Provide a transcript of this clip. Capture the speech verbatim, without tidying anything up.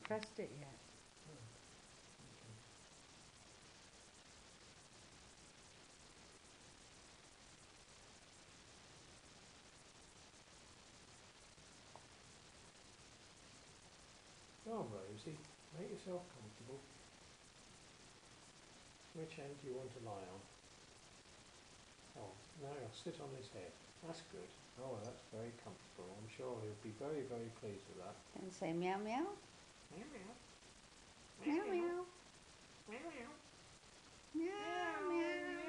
pressed it yet. Oh, Rosie, make yourself comfortable. Which end do you want to lie on? Oh, now I'll sit on his head. That's good. Oh, that's very comfortable. I'm sure he'll be very, very pleased with that. And say meow meow. Meow meow. Meow meow. Meow meow. Meow meow.